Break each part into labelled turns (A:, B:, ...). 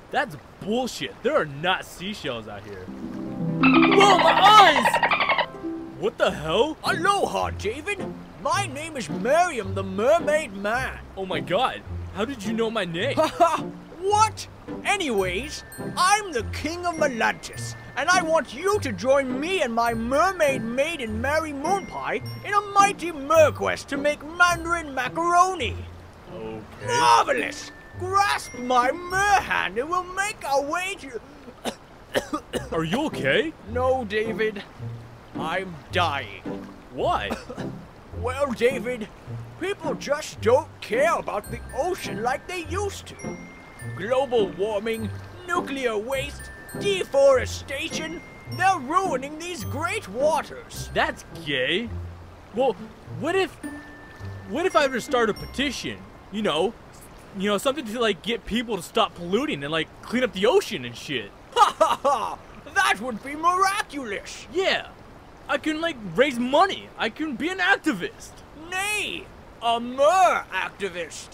A: That's bullshit. There are not seashells out here. Whoa, my eyes! What the hell?
B: Aloha, David. My name is Miriam the Mermaid Man.
A: Oh my god. How did you know my name?
B: Haha, what? Anyways, I'm the King of Atlantis, and I want you to join me and my mermaid maiden Mary Moonpie in a mighty merquest to make Mandarin macaroni.
A: Okay.
B: Marvelous! Grasp my mer hand and we'll make our way to...
A: Are you okay?
B: No, David. I'm dying.
A: Why?
B: Well, David, people just don't care about the ocean like they used to. Global warming, nuclear waste, deforestation, they're ruining these great waters.
A: That's gay. Well, what if I were to start a petition? You know, something to like get people to stop polluting and like clean up the ocean and shit.
B: Ha ha ha! That would be miraculous!
A: Yeah, I can like raise money. I can be an activist.
B: Nay, a mer activist.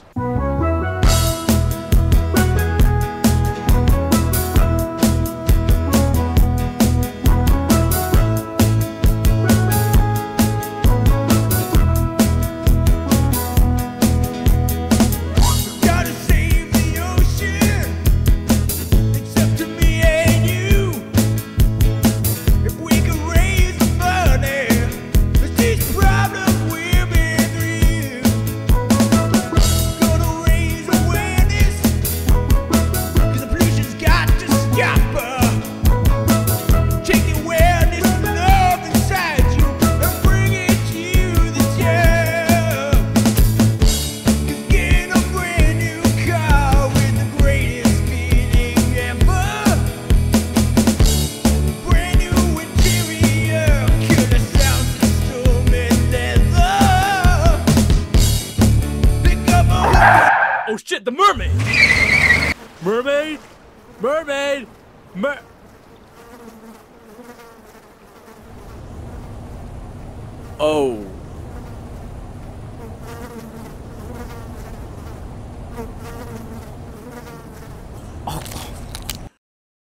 A: Oh shit, the mermaid! Mermaid? Mermaid! Oh.